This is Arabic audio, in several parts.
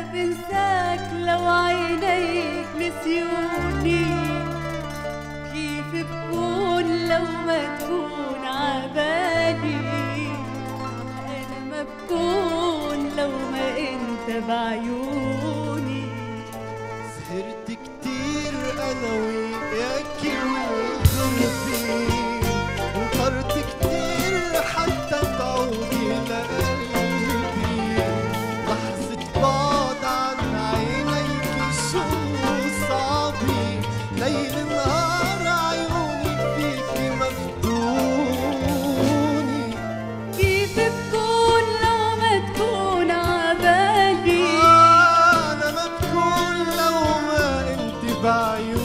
بنساك لو عينيك نسيوني؟ كيف بكون لو ما تكون عبالي؟ أنا ما بكون لو ما أنت بعيوني. سهرت كتير أنا وياكي والغربة، وطرت كتير حتى تعودي لقلبي. لحظة بعد عن عينيكي شو صعبة، ليل نهار عيوني فيكي مفتوني. كيف بكون لو ما تكون عبالي؟ أنا ما بكون لو ما أنت بعيوني.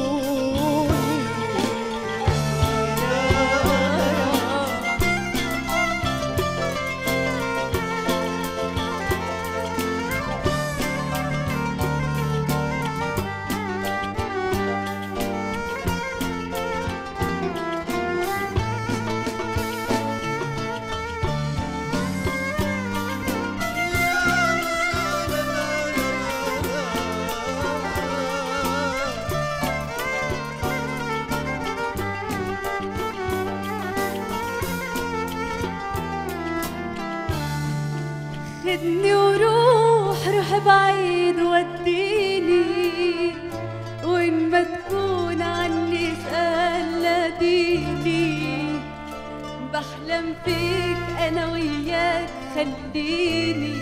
خدني وروح بعيد وديني، وإن ما تكون عني اسأل ناديني. بحلم فيك أنا وياك خليني،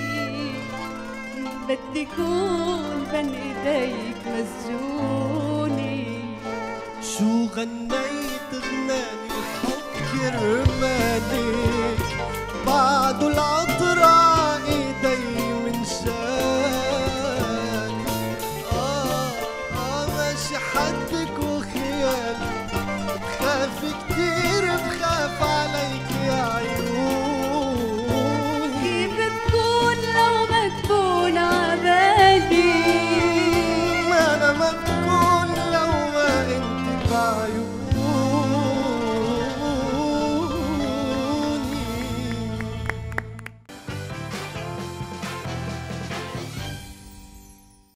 بدي كون بين إيديك مسجوني. شو غنيت غناني الحب كرمالك، بعده العمر